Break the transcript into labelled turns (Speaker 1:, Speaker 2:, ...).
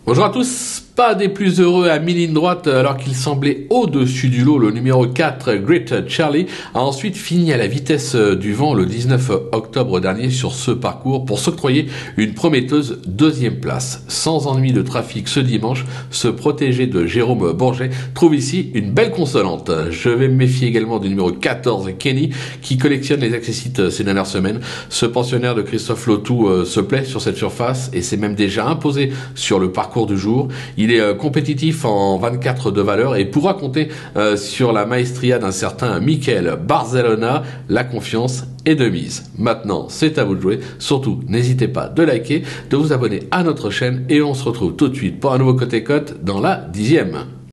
Speaker 1: Bonjour à tous, pas des plus heureux à mi-ligne droite alors qu'il semblait au-dessus du lot. Le numéro 4, Great Charlie, a ensuite fini à la vitesse du vent le 19 octobre dernier sur ce parcours pour s'octroyer une prometteuse deuxième place. Sans ennui de trafic ce dimanche, ce protégé de Jérôme Bourget trouve ici une belle consolante. Je vais me méfier également du numéro 14, Kenny, qui collectionne les accessites ces dernières semaines. Ce pensionnaire de Christophe Lotou se plaît sur cette surface et s'est même déjà imposé sur le parcours du jour. Il est compétitif en 24 de valeur et pourra compter sur la maestria d'un certain Michael Barcelona. La confiance est de mise. Maintenant, c'est à vous de jouer. Surtout, n'hésitez pas de liker, de vous abonner à notre chaîne et on se retrouve tout de suite pour un nouveau côté cote dans la 10e.